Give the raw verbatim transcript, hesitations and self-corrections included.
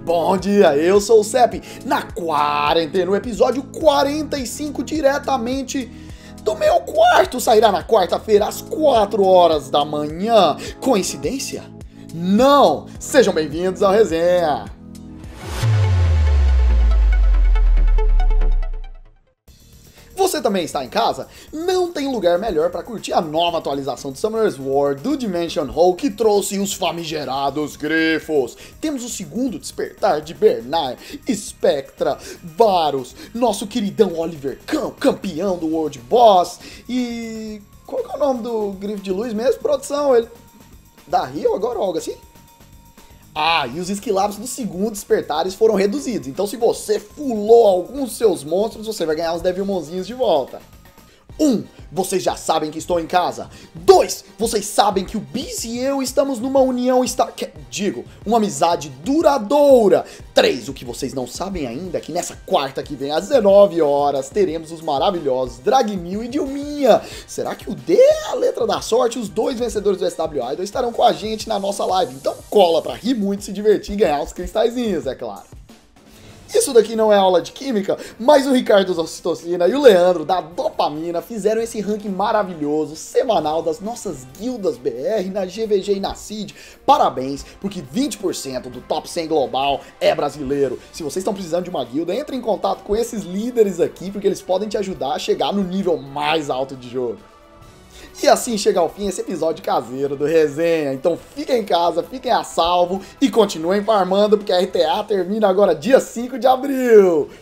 Bom dia, eu sou o Sepp, na quarentena, no episódio quarenta e cinco, diretamente do meu quarto. Sairá na quarta-feira às quatro horas da manhã. Coincidência? Não! Sejam bem-vindos ao Resenha. Você também está em casa? Não tem lugar melhor para curtir a nova atualização do Summoner's War do Dimension Hall, que trouxe os famigerados grifos. Temos o segundo despertar de Bernard, Spectra, Varus, nosso queridão Oliver Kahn, campeão do World Boss, e... qual que é o nome do grifo de luz mesmo, produção? Ele... da Rio agora ou algo assim? Ah, e os esquilabs dos segundos despertares foram reduzidos, então se você fulou alguns dos seus monstros, você vai ganhar uns Devilmonzinhos de volta. um. Vocês já sabem que estou em casa. dois. Vocês sabem que o Biz e eu estamos numa união, esta... digo, uma amizade duradoura. três. O que vocês não sabem ainda é que nessa quarta que vem, às dezenove horas, teremos os maravilhosos Dragmil e Dilminha. Será que o D é a letra da sorte? Os dois vencedores do S W Idol estarão com a gente na nossa live. Então cola pra rir muito, se divertir e ganhar uns cristalzinhos, é claro. Isso daqui não é aula de química, mas o Ricardo da Ocitocina e o Leandro da Dopamina fizeram esse ranking maravilhoso, semanal, das nossas guildas B R na G V G e na C I D. Parabéns, porque vinte por cento do top cem global é brasileiro. Se vocês estão precisando de uma guilda, entre em contato com esses líderes aqui, porque eles podem te ajudar a chegar no nível mais alto de jogo. E assim chega ao fim esse episódio caseiro do Resenha. Então fiquem em casa, fiquem a salvo e continuem farmando, porque a R T A termina agora dia cinco de abril.